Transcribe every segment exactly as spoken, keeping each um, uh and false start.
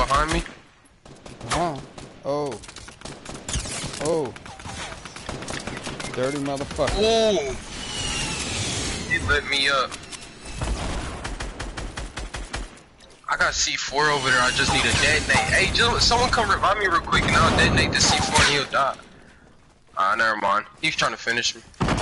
behind me. Oh. Oh. Oh. Dirty motherfucker. Oh. He lit me up. I got C four over there. I just need a detonate. Hey, just, someone come revive me real quick and I'll detonate the C four and he'll die. Ah, uh, never mind. He's trying to finish me.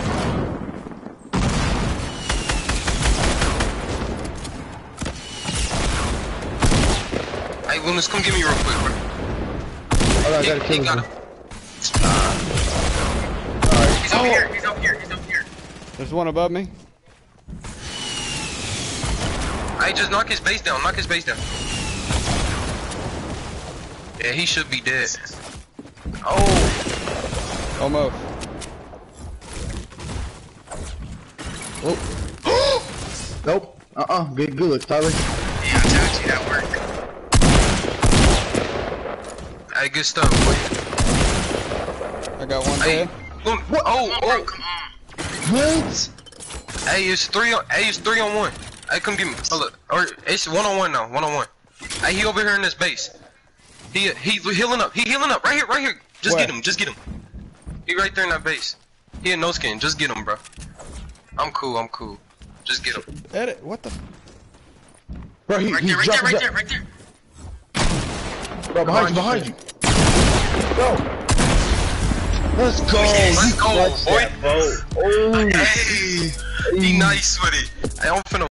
Hey, Lunas, come get me real quick, bro. Oh, I gotta kill him. Uh, Alright. He's over oh. here. He's over here. He's over here. There's one above me. Hey, just knock his base down. Knock his base down. Yeah, he should be dead. Oh. Almost. Oh. Nope. Uh-uh. Good, good looks, Tyler. Yeah, I told you that worked. Hey, good stuff, boy. I got one hey, dead. Look, what? Oh, oh, come on. What? Hey, it's three on. Hey, it's three on one. Hey, come get me. Oh, look. Or it's one on one now. One on one. Hey, he over here in this base. He he healing up. He healing up. Right here. Right here. Just Where? get him. Just get him. He right there in that base. He a no skin. Just get him, bro. I'm cool. I'm cool. Just get him. Edit. What the? Bro, he, right he there. Right there. Right there. Right there. Bro, behind you. Behind you. Go. Let's go. Let's go, boy. Oh. Hey, he nice with it. Hey, I'm finna